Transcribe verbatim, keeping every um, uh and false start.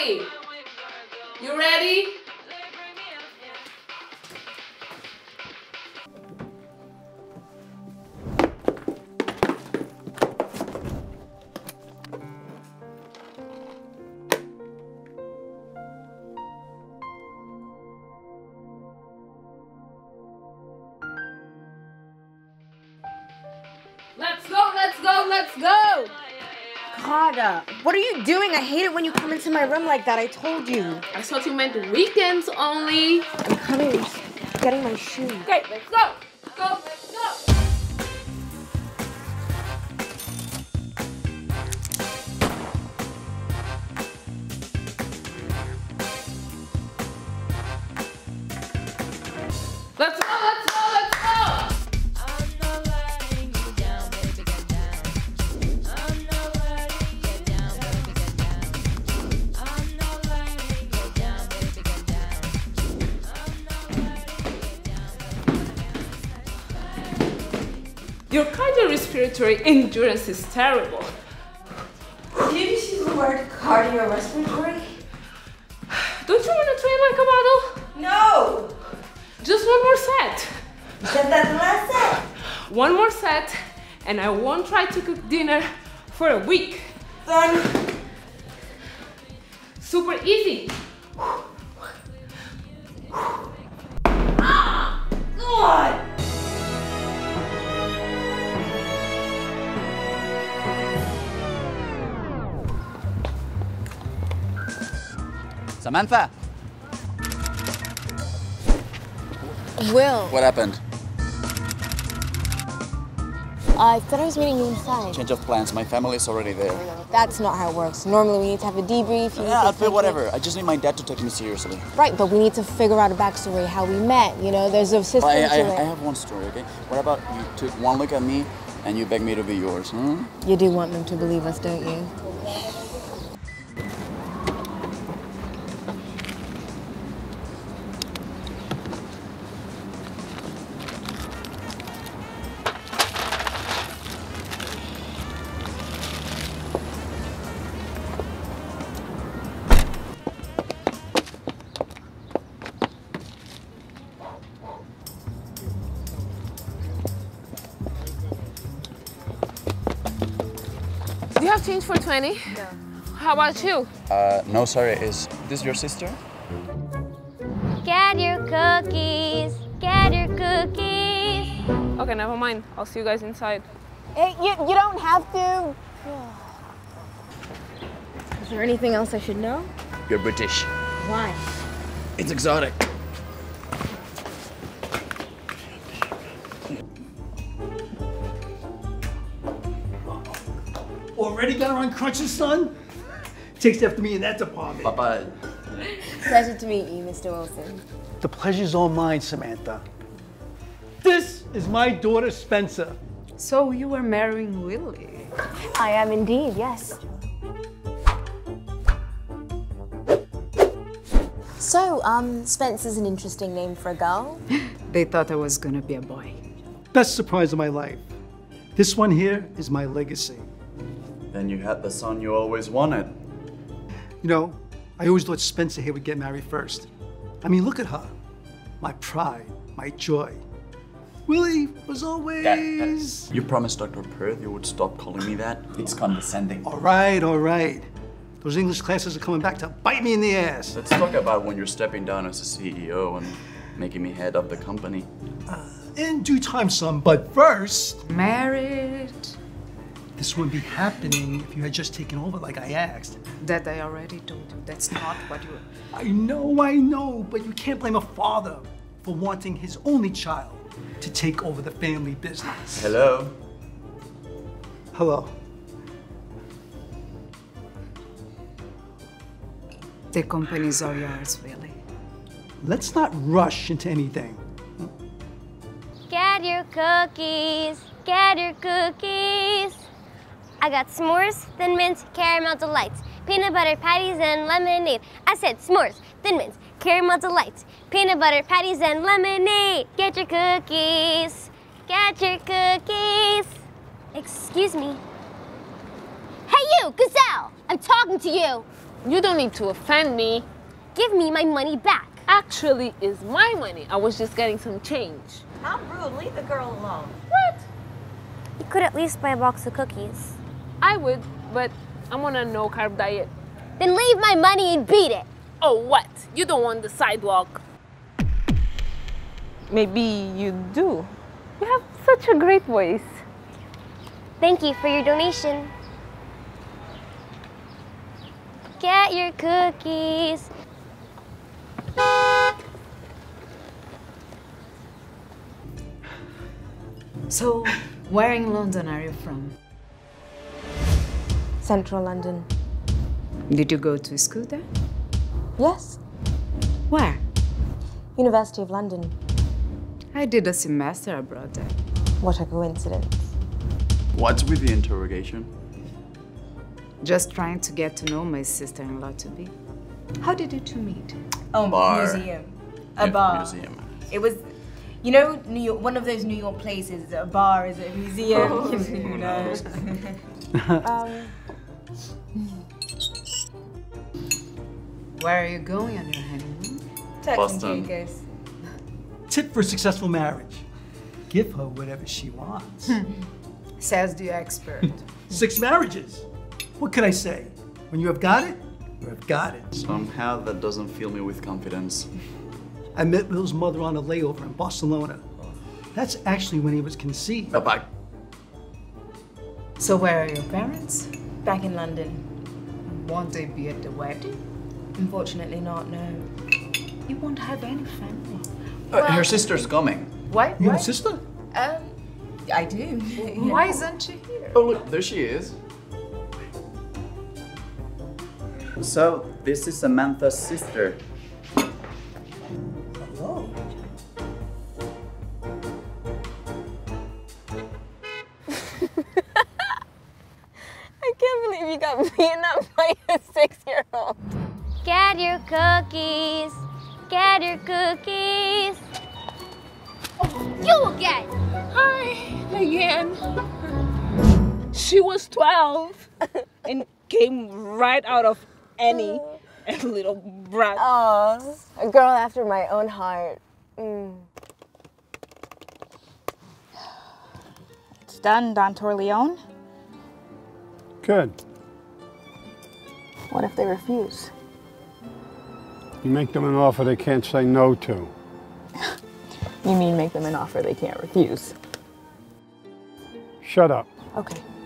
Everybody, you ready? Let's go, let's go, let's go! God, uh, what are you doing? I hate it when you come into my room like that. I told you. I thought you meant weekends only. I'm coming. Getting my shoes. Okay, let's go. Go, let's go. Let's go, let's go, let's go. Your cardiorespiratory endurance is terrible. Did you use the word cardiorespiratory? Don't you want to train like a model? No! Just one more set. You said that the last set. One more set, and I won't try to cook dinner for a week. Done. Super easy. Ah! God! Samantha! Will, What happened? I thought I was meeting you inside. Change of plans. My family is already there. That's not how it works. Normally we need to have a debrief. You need Yeah, to I'll pay take whatever. it- I just need my dad to take me seriously. Right, but we need to figure out a backstory, how we met. You know, there's a system I, I, to it. I have one story, okay? What about you took one look at me and you begged me to be yours, hmm? You do want them to believe us, don't you? Do you have change for twenty? No. How about you? Uh, no, sorry. Is this your sister? Get your cookies, get your cookies. Okay, never mind. I'll see you guys inside. Hey, you, you don't have to. Is there anything else I should know? You're British. Why? It's exotic. Already got her on crutches, son? Takes after me in that department. Papa. Pleasure to meet you, Mister Wilson. The pleasure's all mine, Samantha. This is my daughter, Spencer. So you were marrying Willie? I am indeed, yes. So, um, Spencer's an interesting name for a girl. They thought I was gonna be a boy. Best surprise of my life. This one here is my legacy. Then you had the son you always wanted. You know, I always thought Spencer here would get married first. I mean, look at her. My pride, my joy. Willie was always... Dad, Dad, you promised Doctor Perth you would stop calling me that? It's condescending. All right, all right. Those English classes are coming back to bite me in the ass. Let's talk about when you're stepping down as a C E O and making me head of the company. Uh, in due time, son, but first... Married? This wouldn't be happening if you had just taken over like I asked. That I already told you. That's not what you... I know, I know, but you can't blame a father for wanting his only child to take over the family business. Hello? Hello. The companies are yours, Willie. Let's not rush into anything. Get your cookies, get your cookies. I got s'mores, Thin Mints, caramel delights, peanut butter patties and lemonade. I said s'mores, Thin Mints, caramel delights, peanut butter patties and lemonade. Get your cookies, get your cookies. Excuse me. Hey you, Gazelle, I'm talking to you. You don't need to offend me. Give me my money back. Actually, it's my money. I was just getting some change. How rude. Leave the girl alone. What? You could at least buy a box of cookies. I would, but I'm on a no-carb diet. Then leave my money and beat it. Oh, what? You don't want the sidewalk. Maybe you do. You have such a great voice. Thank you for your donation. Get your cookies. So, where in London are you from? Central London. Did you go to school there? Yes. Where? University of London. I did a semester abroad there. What a coincidence. What's with the interrogation? Just trying to get to know my sister-in-law to be. How did you two meet? Oh, Bar. museum. A Yeah, bar. Museum. It was, you know, New York. One of those New York places. A bar is a museum. Oh. Who knows? Um, Where are you going on your honeymoon? Turks Boston. and Caicos. Tip for a successful marriage. Give her whatever she wants. Says the expert. Six marriages. What can I say? When you have got it, you have got it. Somehow that doesn't fill me with confidence. I met Will's mother on a layover in Barcelona. That's actually when he was conceived. But back. So where are your parents? Back in London. Won't they be at the wedding? Unfortunately, not. No. You won't have any family. Uh, her sister's coming. Why? You Why? have a sister? Um, I do. Why isn't she here? Oh, look, there she is. So, this is Samantha's sister. Hello. I can't believe you got beaten up by a six-year-old. Get your cookies. Get your cookies. You again. Hi, again. She was twelve and came right out of Annie, a little brat. oh, a girl after my own heart. Mm. It's done, Don Torleone. Good. What if they refuse? You make them an offer they can't say no to. You mean make them an offer they can't refuse? Shut up. Okay.